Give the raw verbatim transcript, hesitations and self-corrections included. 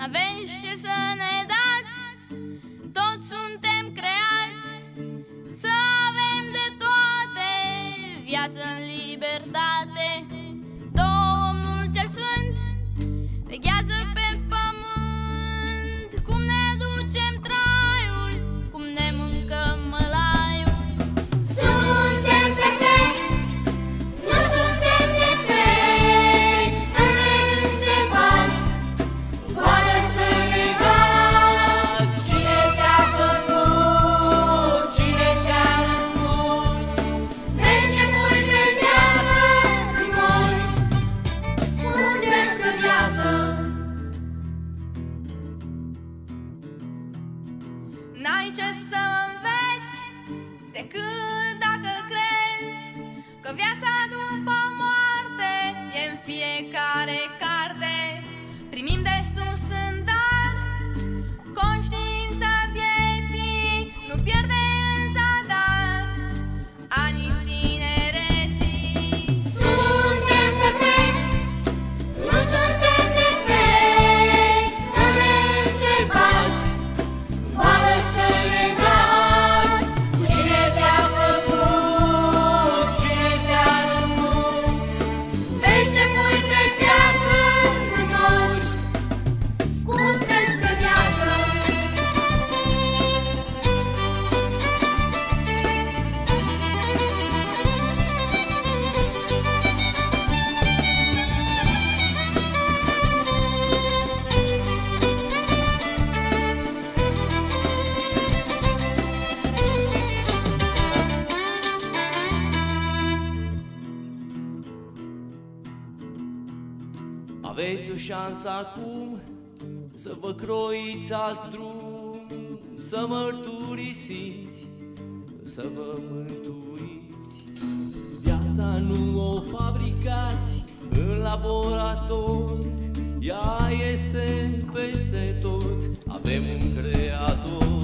Aveți ce să ne dați, toți suntem creați să avem de toate, viață în libertate. Domnul cel Sfânt veghează pe pământ, cum ne ducem traiul, cum ne mâncăm mălaiul. Suntem perfecți, nu suntem defecți, să ne înțepați, poate să ne dați. Cine te-a făcut, cine te-a născut, vezi ce pui pe viață când mori, cum despre viață. N-ai ce să înveți decât dacă crezi că viața după moarte e în fiecare carte. Primim de sus în dar conștiința vieții, nu pierde în zadar anii tinereții. Suntem perfecți, nu suntem defecți, să ne înțepați, poate să ne dați. Cine te-a făcut, cine te-a născut, vezi ce pui pe viață când mori, cum despre viață. Aveți o șansă acum să vă croiți alt drum, să mărturisiți, să vă mântuiți. Viața nu o fabricați în laborator, ea este peste tot. Avem un creator.